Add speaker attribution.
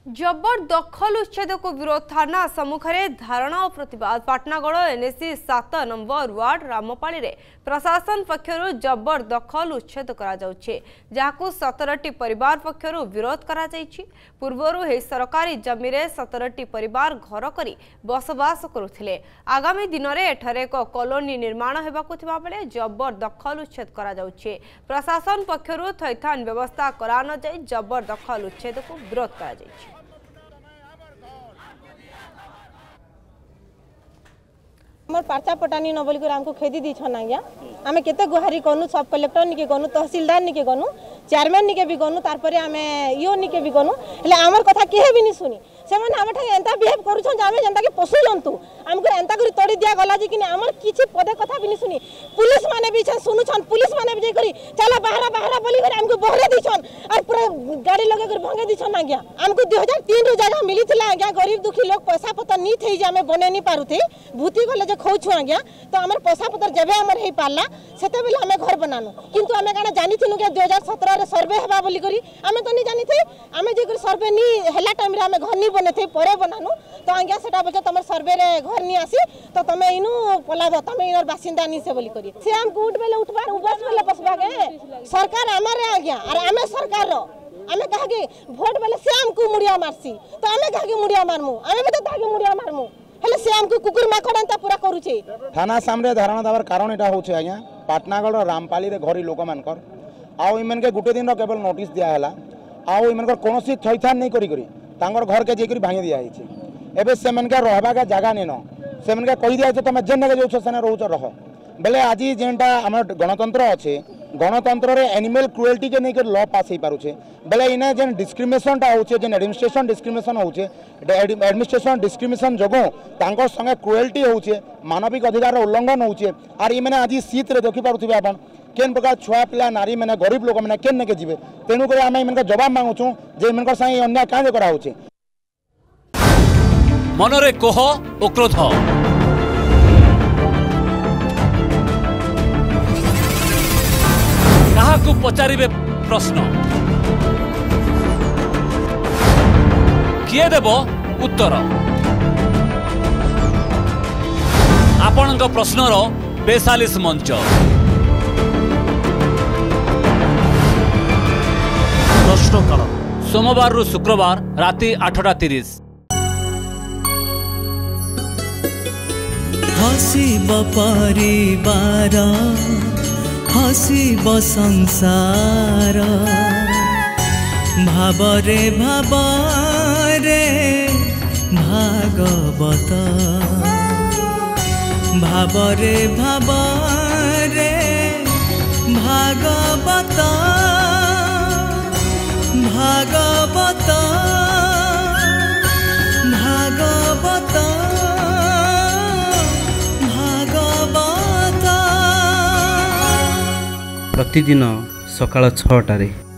Speaker 1: जबरदखल उच्छेद को विरोध थाना सम्मुखें धारणा और प्रतिवाद Patnagarh NAC 7 number ward Rampali रे प्रशासन पक्षर जबरदखल उच्छेद करा 17टी परिवार पक्षर विरोध करा पूर्वर सरकारी जमी रे 17टी परिवार घर करी बसवास करुथिले। आगामी दिन में एठारे एक कॉलोनी निर्माण हेबाकु थिबा बेले जबरदखल उच्छेद करा प्रशासन पक्षर थैथान व्यवस्था करा न जाय जबरदखल उच्छेद को विरोध करा।
Speaker 2: हमर पर्चा पटानी न बोलिक हमको खेदी दी छन आज्ञा आमे केते गुहारी कनु सब कलेक्टर निके गनु तहसीलदार निके गनु चेयरमैन निके भी गनु तार परे आमे इओ निके भी गनु हेले हमर कथा केहे भी नि सुनी से माने हम ठे एंता बिहेव करू छन जामे जनता के पशु जंतु हमको एंता करी तोड़ी दिया गला जे कि हमर किछि पदे कथा भी नि सुनी पुलिस माने भी छन सुनु छन पुलिस माने भी जे करी चला बाहरा बोली कर हमको बहरे दी छन और पूरा गाड़ी लगे कर भंगे दी छन आज्ञा हमको 2003 रो जगह मिली थिला आज्ञा गरीब दुखी लोग पैसा पता नि थई जे हमें बने नि पारुथे भूती गले जे खौछु आज्ञा तो हमर पैसा पतर जेबे हमर हे पारला सेते बेले हमें घर बनानु किंतु हमें काना जानि थिनु के 2017 रे सर्वे हेबा बोली करी हमें तो नि जानि थे हमें जे सर्वे नि हेला टाइम रे हमें घर नि बने थे परे बनानु तो आज्ञा सेटा बजे तमर सर्वे रे घर नि आसी तो तमे इनु पलाबो तमे इनर बासिंदा नि से बोली करी से हम गुड बेले उठबा उबस बेले बसबा के सरकार हमारे आज्ञा और हमें सरकार रो हमें कहा कि वोट बेले से हमको मुड़िया मारसी तो हमें कहा कि मुड़िया मारमु हमें भी तो ताके मुड़िया मारमु हेले से हमको कुकुर माकड़ंता पूरा करूचे।
Speaker 3: थाना सामने धारणा देवार कारण एटा होचे आज्ञा पाटनागढ़ रामपाली रे घरी लोक मानकर आउ इमन के गुटे दिन रो केवल नोटिस दिया हला आउ इमन को कोनोसी थैथान नहीं करी करी तांगर घर के जेकरी भांगी दिया हिचे एबे से मन के रहबा का जगह नेनो से मन के कहि दिया जे तमे जेने के जोछ सने रहउछ रह बेले आज जेंटा हमर गणतंत्र अछि गणतंत्र रे एनिमल क्रुएल्टी के नहीं कर लॉ पास हो पारुछे बेले इने जेन डिस्क्रिमिनेशन टा होचे जेन एडमिनिस्ट्रेशन डिस्क्रिमिनेशन होचे एडमिनिस्ट्रेशन डिस्क्रिमिनेशन जगो तांकर संगे क्रुएल्टी होचे मानविक अधिकार उल्लंघन होचे आर इ माने आज सीत रे देखि पारुथिबे आपण केन प्रकार छुआ पिला नारी माने गरीब लोक माने केन के जीवे तेनु करे आमे इनका जवाब मांगुछु जे इनकर संगे अन्याय काहे करा होचे।
Speaker 4: मनरे कोह ओ क्रोध काहाकू पचारिबे प्रश्न किए देब उत्तर आपणक प्रश्नर 42 मंच प्रश्नकाल सोमवार रु शुक्रवार राति 8:30।
Speaker 5: हसीब परिवार हसीब संसार भावरे भावरे भागवत भावरे भावरे भागवत भागवत भागवत
Speaker 6: प्रतिदिन सकाळ 6टारे।